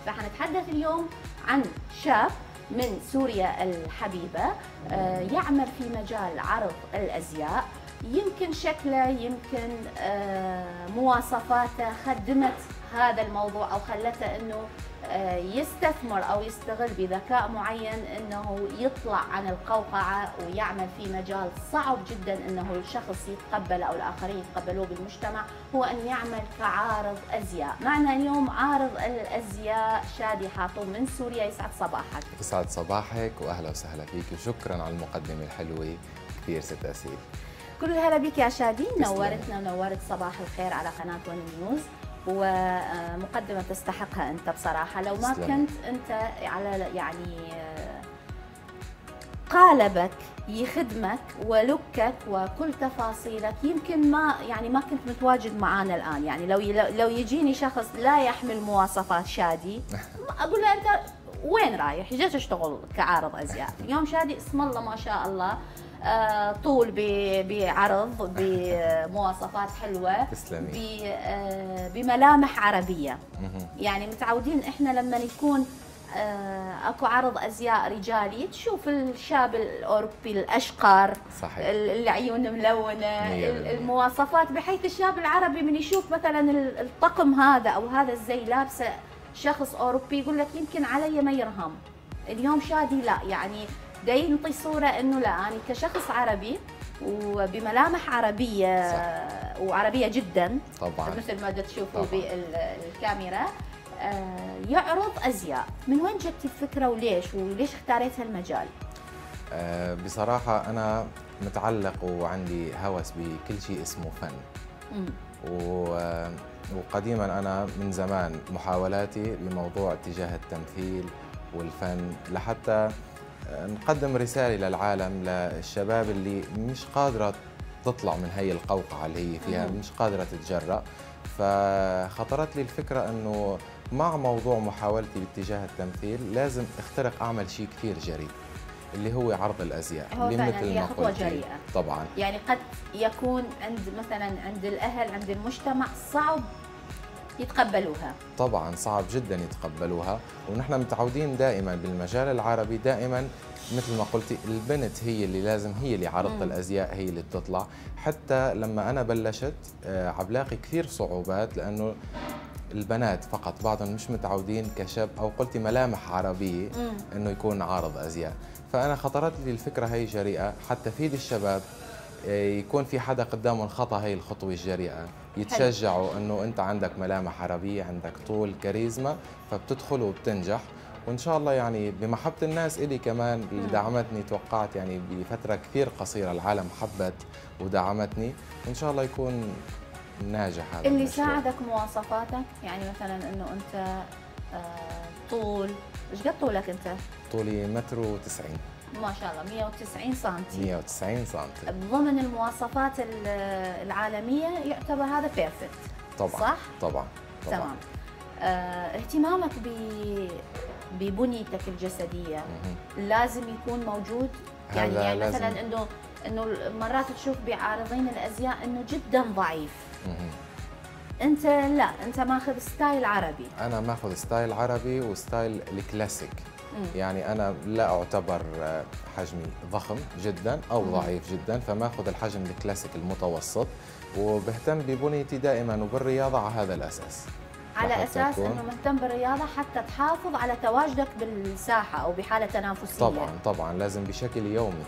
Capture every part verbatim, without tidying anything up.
فحنتحدث اليوم عن شاب من سوريا الحبيبة يعمل في مجال عرض الأزياء. يمكن شكله، يمكن مواصفاته خدمت هذا الموضوع أو خلته أنه يستثمر أو يستغل بذكاء معين أنه يطلع عن القوقعة ويعمل في مجال صعب جدا أنه الشخص يتقبل أو الآخرين يتقبلوه بالمجتمع، هو أن يعمل كعارض أزياء. معنا اليوم عارض الأزياء شادي حاطوم من سوريا. يسعد صباحك. يسعد صباحك وأهلا وسهلا فيك وشكرا على المقدمة الحلوة كثير ست أسيل. كل الهلا بك يا شادي، نورتنا ونورت صباح الخير على قناة ون نيوز، ومقدمة تستحقها أنت بصراحة. لو ما كنت أنت على يعني قالبك يخدمك ولكك وكل تفاصيلك يمكن ما يعني ما كنت متواجد معانا الآن. يعني لو لو يجيني شخص لا يحمل مواصفات شادي أقول له أنت وين رايح؟ جيت تشتغل كعارض أزياء. اليوم شادي اسم الله ما شاء الله، آه طول بعرض بمواصفات حلوه، تسلمي. آه بملامح عربيه. يعني متعودين احنا لما يكون آه اكو عرض ازياء رجالي تشوف الشاب الاوروبي الاشقر، صحيح، اللي عيونه ملونه، المواصفات، بحيث الشاب العربي من يشوف مثلا الطقم هذا او هذا الزي لابسه شخص اوروبي يقول لك يمكن علي ما يرهم. اليوم شادي لا، يعني دا ينطي صورة انه لا، انا كشخص عربي وبملامح عربية، صح، وعربية جدا طبعا مثل ما تشوفوا بالكاميرا. يعرض ازياء. من وين جت الفكرة وليش وليش اختاريت هالمجال؟ أه بصراحة انا متعلق وعندي هوس بكل شيء اسمه فن. و وقديما انا من زمان محاولاتي بموضوع اتجاه التمثيل والفن لحتى نقدم رسالة للعالم، للشباب اللي مش قادرة تطلع من هي القوقعة اللي هي فيها، مش قادرة تتجرأ. فخطرت لي الفكرة أنه مع موضوع محاولتي باتجاه التمثيل لازم اخترق أعمل شيء كثير جريء اللي هو عرض الأزياء. هو اللي مثل ما خطوة جريئة طبعا. يعني قد يكون عند مثلا عند الأهل، عند المجتمع صعب يتقبلوها. طبعا صعب جدا يتقبلوها، ونحن متعودين دائما بالمجال العربي دائما مثل ما قلتي البنت هي اللي لازم، هي اللي عرضت الازياء، هي اللي بتطلع. حتى لما انا بلشت عبلاقي كثير صعوبات، لانه البنات فقط بعضهم مش متعودين كشاب او قلتي ملامح عربيه انه يكون عارض ازياء. فانا خطرت لي الفكره هي جريئه حتى تفيد الشباب، يكون في حدا قدامهم خطا هي الخطوه الجريئه، يتشجعوا انه انت عندك ملامح عربيه، عندك طول، كاريزما، فبتدخل وبتنجح. وان شاء الله يعني بمحبه الناس الي كمان اللي دعمتني، توقعت يعني بفتره كثير قصيره العالم حبت ودعمتني، وان شاء الله يكون ناجح هذا اللي المشروع. ساعدك مواصفاتك، يعني مثلا انه انت آه طول، ايش قد طولك انت؟ طولي متر وتسعين ما شاء الله، مئة وتسعين سنتي. مئة وتسعين سنتي ضمن المواصفات العالمية يعتبر هذا بيرفكت. طبعا صح؟ طبعا طبعا. تمام. آه اهتمامك ببنيتك الجسدية لازم يكون موجود. يعني يعني مثلا انه انه مرات تشوف بعارضين الازياء انه جدا ضعيف. انت لا، انت ماخذ ستايل عربي. انا ماخذ ستايل عربي وستايل الكلاسيك. يعني أنا لا أعتبر حجمي ضخم جدا أو ضعيف جدا، فماخذ الحجم الكلاسيك المتوسط، وبهتم ببنيتي دائما وبالرياضة على هذا الأساس. على أساس أنه مهتم بالرياضة حتى تحافظ على تواجدك بالساحة أو بحالة تنافسية. طبعا طبعا لازم بشكل يومي.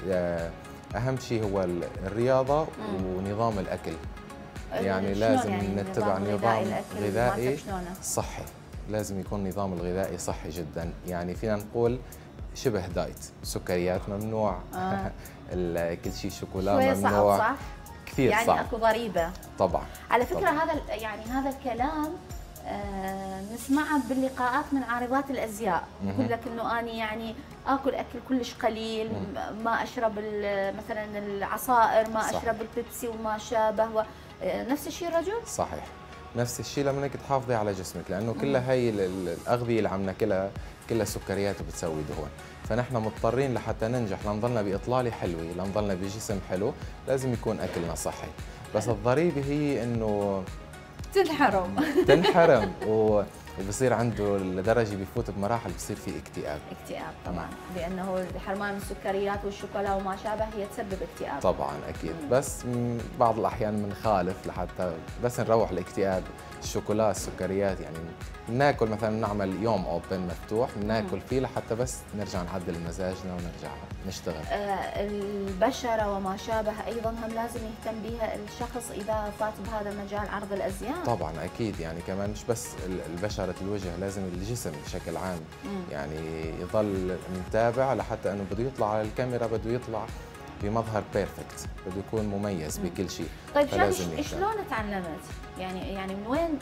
أهم شيء هو الرياضة مم. ونظام الأكل. يعني لازم يعني نتبع نظام, نظام غذائي صحي. لازم يكون نظام الغذائي صحي جدا، يعني فينا نقول شبه دايت، سكريات ممنوع، آه. كل شيء شوكولا ممنوع. صعب صح؟ كثير يعني صعب. يعني اكو ضريبه. طبعا. على فكره طبعًا. هذا يعني هذا الكلام آه نسمعه باللقاءات من عارضات الازياء، يقول لك انه اني يعني اكل اكل كلش قليل، مم. ما اشرب مثلا العصائر، ما صح. اشرب البيبسي وما شابه. و... نفس الشيء الرجل؟ صحيح، نفس الشيء لما انك تحافظي على جسمك، لانه كلها هي الاغذيه اللي عم ناكلها كلها سكريات وبتسوي دهون، فنحن مضطرين لحتى ننجح لنضلنا باطلاله حلوه، لنضلنا بجسم حلو، لازم يكون اكلنا صحي. بس الضريبه هي انه تنحرم تنحرم و... وبصير عنده لدرجه بفوت بمراحل بصير في اكتئاب. اكتئاب طبعا، لانه الحرمان من السكريات والشوكولا وما شابه هي تسبب اكتئاب. طبعا اكيد، مم. بس بعض الاحيان بنخالف لحتى بس نروح الاكتئاب. الشوكولا، السكريات، يعني بناكل مثلا نعمل يوم اوبن مفتوح بناكل فيه لحتى بس نرجع نعدل مزاجنا ونرجع نشتغل. آه البشره وما شابه ايضا هم لازم يهتم بها الشخص اذا فات بهذا المجال، عرض الازياء. طبعا اكيد، يعني كمان مش بس البشره الوجه، لازم الجسم بشكل عام. مم. يعني يضل متابع لحتى انه بده يطلع على الكاميرا، بده يطلع بمظهر بيرفكت، بده يكون مميز مم. بكل شيء. طيب شادي، شلون تعلمت؟ يعني يعني من وين،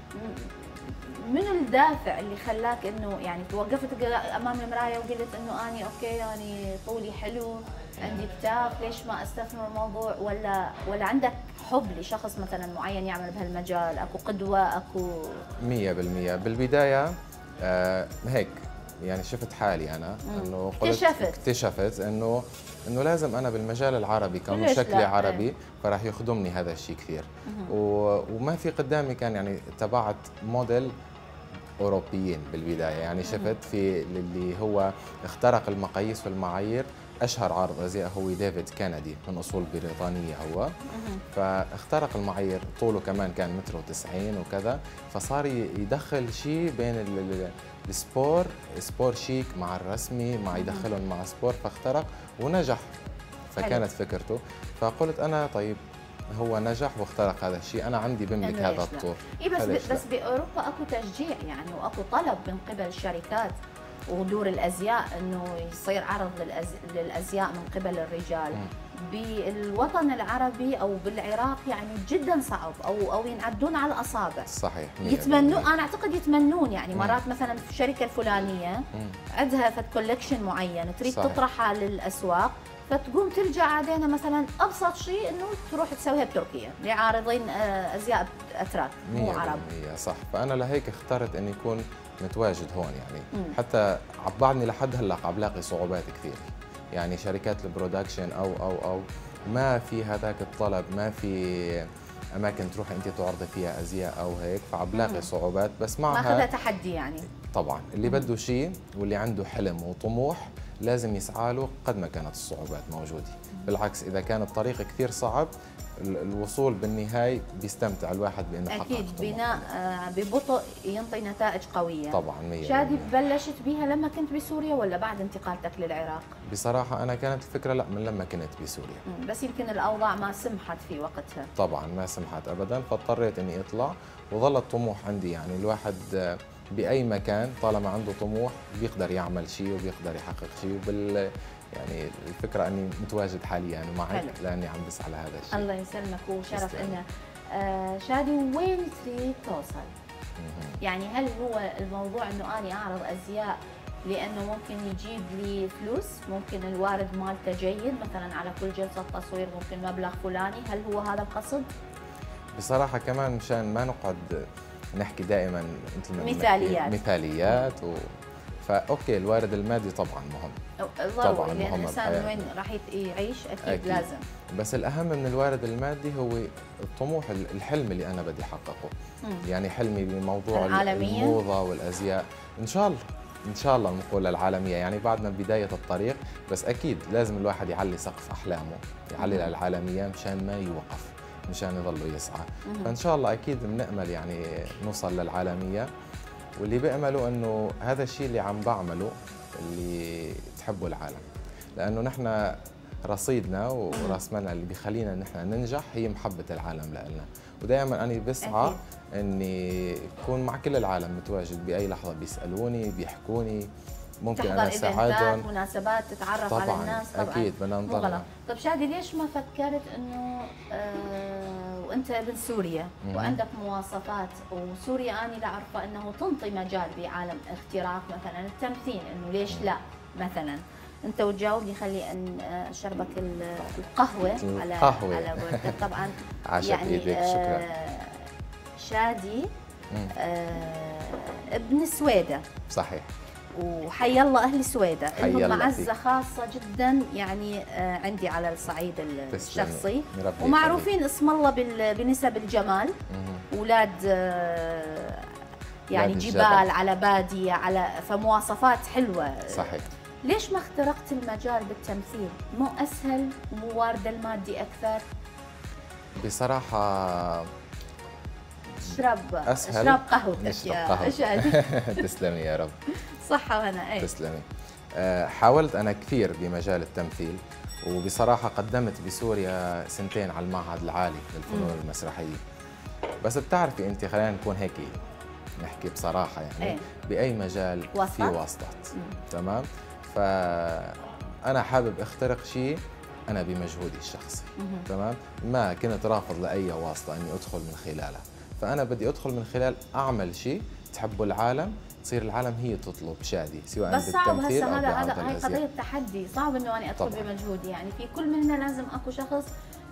من الدافع اللي خلاك انه يعني توقفت امام المرايه وقلت انه اني اوكي يعني طولي حلو، عندي كتاف، ليش ما استثمر الموضوع؟ ولا ولا عندك حب لشخص مثلا معين يعمل بهالمجال؟ اكو قدوه؟ اكو مية بالمية بالبدايه آه هيك يعني شفت حالي انا انه اكتشفت اكتشفت انه انه لازم انا بالمجال العربي كونه شكلي عربي فراح يخدمني هذا الشيء كثير. وما في قدامي كان يعني تبعت موديل اوروبيين بالبدايه، يعني شفت في اللي هو اخترق المقاييس والمعايير. اشهر عارض ازياء هو ديفيد كندي من اصول بريطانيه هو، فاخترق المعايير. طوله كمان كان متر وتسعين وكذا، فصار يدخل شيء بين السبور سبور شيك مع الرسمي، مع يدخلهم مع سبور، فاخترق ونجح. فكانت فكرته، فقلت انا طيب هو نجح واخترق هذا الشيء، انا عندي بملك هذا الطور. اي بس ب بس باوروبا اكو تشجيع يعني، واكو طلب من قبل الشركات ودور الازياء انه يصير عرض للأز... للازياء من قبل الرجال. م. بالوطن العربي او بالعراق يعني جدا صعب، او او ينعدون على الاصابع. صحيح. يتمنون، انا اعتقد يتمنون يعني. مرات مثلا في الشركه الفلانيه عندها فد كولكشن معين تريد تطرحها للاسواق، فتقوم تلجا علينا مثلا ابسط شيء انه تروح تسويها بتركيا لعارضين ازياء اتراك مو عرب. صح، فانا لهيك اخترت اني يكون متواجد هون يعني. مم. حتى عبعني لحد هلا عم بلاقي صعوبات كثير، يعني شركات البرودكشن او او او ما في هذاك الطلب، ما في اماكن تروح انت تعرضي فيها ازياء او هيك، فعم بلاقي صعوبات. بس معها ماخذها تحدي يعني. طبعا اللي مم. بده شيء واللي عنده حلم وطموح لازم يسعى له قد ما كانت الصعوبات موجوده. بالعكس اذا كان الطريق كثير صعب الوصول بالنهاية بيستمتع الواحد بانه حقق اكيد بناء ببطء ينطي نتائج قويه. طبعا مية شادي بلشت بيها لما كنت بسوريا ولا بعد انتقالتك للعراق؟ بصراحه انا كانت الفكره لا من لما كنت بسوريا، بس يمكن الاوضاع ما سمحت في وقتها. طبعا ما سمحت ابدا، فاضطريت اني اطلع وظل الطموح عندي. يعني الواحد باي مكان طالما عنده طموح بيقدر يعمل شيء وبيقدر يحقق شيء. وبال يعني الفكره اني متواجد حاليا معك لاني عم بسعى لهذا الشيء. الله يسلمك وشرف لنا. آه شادي، وين تريد توصل؟ يعني هل هو الموضوع انه اني اعرض ازياء لانه ممكن يجيب لي فلوس، ممكن الوارد مالته جيد مثلا على كل جلسه تصوير ممكن مبلغ فلاني، هل هو هذا القصد؟ بصراحه كمان مشان ما نقعد نحكي دائما مثل ما مثاليات مثاليات و... فاوكي الوارد المادي طبعا مهم، طبعا لان الانسان وين راح يعيش اكيد, أكيد لازم. بس الاهم من الوارد المادي هو الطموح، الحلم اللي انا بدي احققه. مم. يعني حلمي بموضوع العالمية. الموضه والازياء ان شاء الله ان شاء الله نقول العالميه، يعني بعدنا بدايه الطريق، بس اكيد لازم الواحد يعلي سقف احلامه، يعلي للعالميه مشان ما يوقف، مشان يضل يسعى. مم. فان شاء الله اكيد بنأمل يعني نوصل للعالميه، واللي بأمله انه هذا الشيء اللي عم بعمله اللي تحبه العالم، لانه نحن رصيدنا وراس مالنا اللي بيخلينا نحن ننجح هي محبه العالم لنا. ودائما انا بسعى اني اكون مع كل العالم متواجد، باي لحظه بيسالوني بيحكوني ممكن انا اساعدهم، مناسبات تتعرف على الناس. طبعا اكيد بدنا نضل. طيب شادي، ليش ما فكرت انه آه وانت ابن سوريا وعندك مواصفات، وسوريا اني لا اعرفه انه تنطي مجال بعالم اختراق مثلا التمثيل، انه ليش لا مثلا انت وتجاوبني. خلي ان شربك القهوه على قهوة. على وردك طبعا. يعني ايدك شكرا. آه شادي آه ابن سويدة صحيح، وحي الله اهل سويدة لهم معزه خاصه جدا يعني آه عندي على الصعيد الشخصي، ومعروفين اسم الله بنسب الجمال. اولاد آه يعني بلاد جبال الجبل. على بادية على فمواصفات حلوة. صحيح. ليش ما اخترقت المجال بالتمثيل؟ مو أسهل؟ مو وارد المادي أكثر؟ بصراحة اشرب أسهل اشرب قهوتك نشرب يا قهوة. شادي. تسلمي يا رب. صحة وهنا. ايه تسلمي. أه، حاولت أنا كثير بمجال التمثيل، وبصراحة قدمت بسوريا سنتين على المعهد العالي للفنون مم. المسرحية. بس بتعرفي أنت، خلينا نكون هيك نحكي بصراحة، يعني ايه. بأي مجال في واسطات؟ واسطات. مم. تمام. فأنا حابب أخترق شيء أنا بمجهودي الشخصي. مم. تمام. ما كنت رافض لأي واسطة إني أدخل من خلالها، فأنا بدي أدخل من خلال أعمل شيء تحبه العالم، تصير العالم هي تطلب شادي، سواء بس صعب بالتمثيل هسه، أو هذا بعرض هذا هاي الأزياء. قضية تحدي، صعب انه انا ادخل طبعاً. بمجهودي، يعني في كل مهنة لازم اكو شخص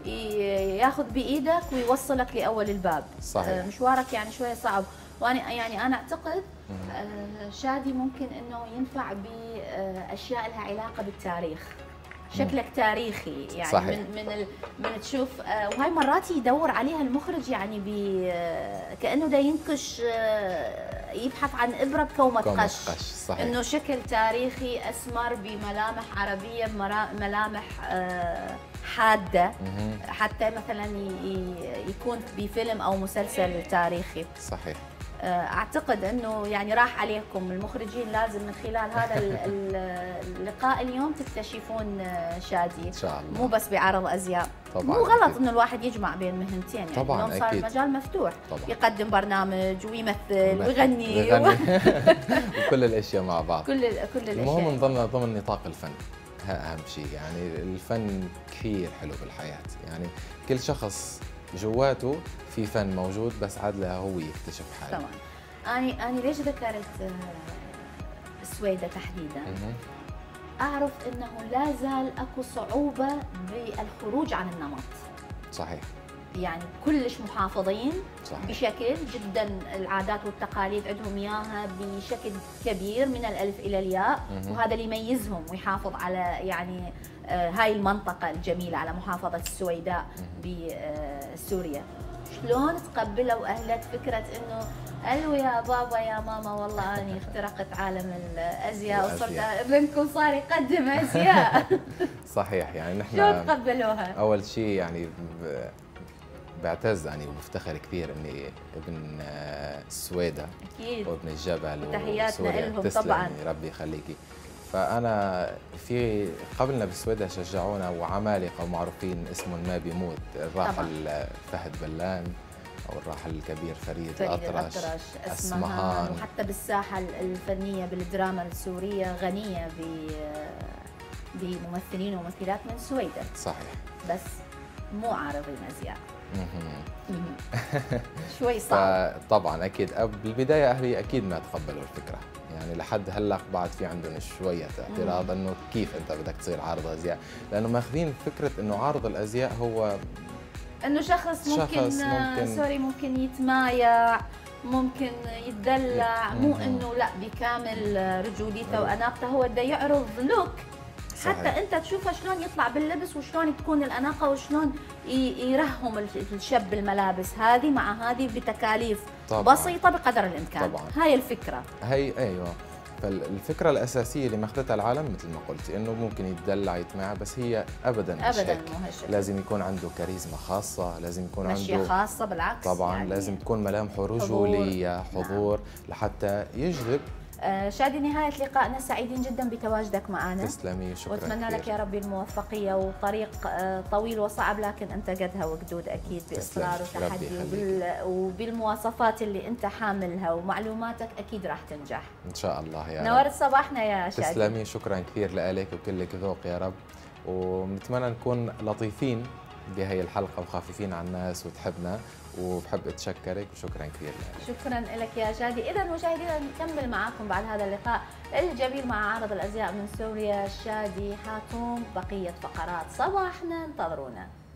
ي- ياخذ بايدك ويوصلك لاول الباب. صحيح. آه، مشوارك يعني شوية صعب، وانا يعني انا اعتقد آه، شادي ممكن انه ينفع باشياء لها علاقة بالتاريخ. شكلك تاريخي يعني. صحيح. من من ال... من تشوف آه، وهاي مرات يدور عليها المخرج، يعني ب آه، كانه دا ينكش، آه، يبحث عن ابره بكومه كومة قش. قش. صحيح. انه شكل تاريخي اسمر بملامح عربيه، بملامح آه، حاده، مهم. حتى مثلا ي- ي- يكون بفيلم او مسلسل تاريخي. صحيح. اعتقد انه يعني راح عليكم المخرجين، لازم من خلال هذا ال- ال- اللقاء اليوم تكتشفون شادي، إن شاء الله. مو بس بعرض ازياء. طبعاً مو غلط أكيد. انه الواحد يجمع بين مهنتين، يعني طبعاً اليوم صار أكيد. المجال مفتوح. طبعاً. يقدم برنامج ويمثل ويغني ويغني وكل الاشياء مع بعض. كل ال- كل الاشياء. المهم نضلنا ضمن نطاق الفن، ها اهم شيء. يعني الفن كثير حلو بالحياه، يعني كل شخص جواته في فن موجود، بس عاد له هو يكتشف حاله. طبعا. اني اني ليش ذكرت آه، السويدة تحديدا؟ مهم. اعرف انه لا زال اكو صعوبه بالخروج عن النمط. صحيح. يعني كلش محافظين صحيح. بشكل جدا، العادات والتقاليد عندهم اياها بشكل كبير من الالف الى الياء. مهم. وهذا اللي يميزهم ويحافظ على يعني آه، هاي المنطقه الجميله، على محافظه السويداء بسوريا. شلون تقبلوا اهلك فكره انه الو يا بابا يا ماما والله اني اخترقت عالم الازياء وصرت الأزياء. ابنكم صار يقدم ازياء؟ صحيح. يعني شلون نحن تقبلوها؟ اول شيء يعني ب- بعتز يعني وبفتخر كثير اني ابن آه، السويدة اكيد. وابن الجبل. وتحياتنا وسوريا. لهم تسلمي، طبعاً. ربي يخليكي. فانا في قبلنا بالسويدة شجعونا وعمالقه معروفين اسمهم ما بيموت، الراحل فهد بلان او الراحل الكبير فريد, فريد الأطرش، الأطرش، أسمهان. أسمهان. وحتى بالساحة الفنية بالدراما السورية غنية ب بممثلين وممثلات من سويدة. صحيح. بس مو عارضين أزياء. مهم. شوي صعب. فطبعا اكيد أب- بالبدايه اهلي اكيد ما تقبلوا الفكره، يعني لحد هلا بعد في عندهم شويه اعتراض انه كيف انت بدك تصير عارض ازياء، لانه ماخذين فكره انه عارض الازياء هو انه شخص ممكن, شخص ممكن- سوري ممكن يتمايع، ممكن يتدلع، مو مم. انه لا بكامل رجوليته واناقته، هو بده يعرض لوك صحيح. حتى انت تشوفه شلون يطلع باللبس وشلون تكون الاناقه وشلون ي- يرهم الشاب الملابس هذه مع هذه بتكاليف طبعاً. بسيطه بقدر الامكان. طبعاً. هاي الفكره. هي ايوه. فالفكره الاساسيه اللي ماخذتها العالم مثل ما قلتي انه ممكن يتدلع يتماع، بس هي ابدا مش ابدا هيك. مو هالشكل. لازم يكون عنده كاريزما خاصه، لازم يكون مشيه عنده خاصه بالعكس. طبعا يعني لازم تكون ملامحه رجوليه، حضور. حضور لحتى يجذب. آه شادي، نهايه لقائنا، سعيدين جدا بتواجدك معنا. تسلمي، شكرا واتمنى كثير. لك يا ربي الموفقيه، وطريق آه، طويل وصعب لكن انت قدها وقدود اكيد، باصرار تسلمي، ربي وتحدي، يخليك. وبال... وبالمواصفات اللي انت حاملها ومعلوماتك اكيد راح تنجح. ان شاء الله يا رب. نورت صباحنا يا شادي. تسلمي، شكرا كثير لك وكلك ذوق يا رب، ونتمنى نكون لطيفين بهي الحلقه وخفيفين على الناس وتحبنا، وبحب اتشكرك وشكرا كثير لك. شكرا لك يا شادي. اذا مشاهدينا نكمل معاكم بعد هذا اللقاء الجميل مع عارض الازياء من سوريا شادي حاتوم، بقيه فقرات صباحنا انتظرونا.